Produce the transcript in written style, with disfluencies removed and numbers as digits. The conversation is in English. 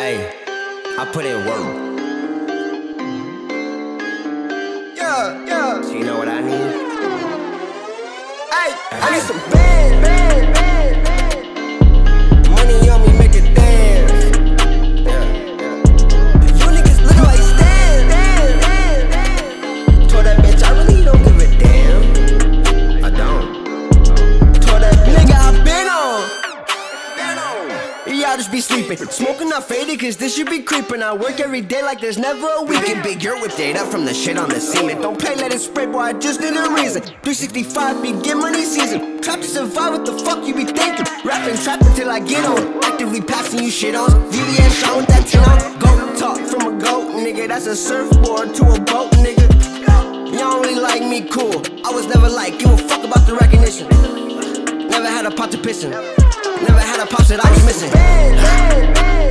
Hey, I put in work. Yeah. So you know what I need? Hey, I need some band. Money on me, make it dance. You niggas look like Stan. Told that bitch I really don't give a damn. I don't. Told that nigga I been on. Y'all just be sleeping, smoking not faded, cause this should be creeping. I work every day like there's never a weekend. Big Yurt with data from the shit on the cement. Don't play, let it spray, boy, I just need a reason. 365 be get money season. Trap to survive, what the fuck you be thinking? Rapping trap until I get on. Actively passing you shit on. VVS shot with that 10 on. Go talk from a goat, nigga. That's a surfboard to a boat, nigga. Y'all only like me, cool. I was never like, give a fuck about the recognition. Never had a pot to piss in. Never had a pops that I was missing.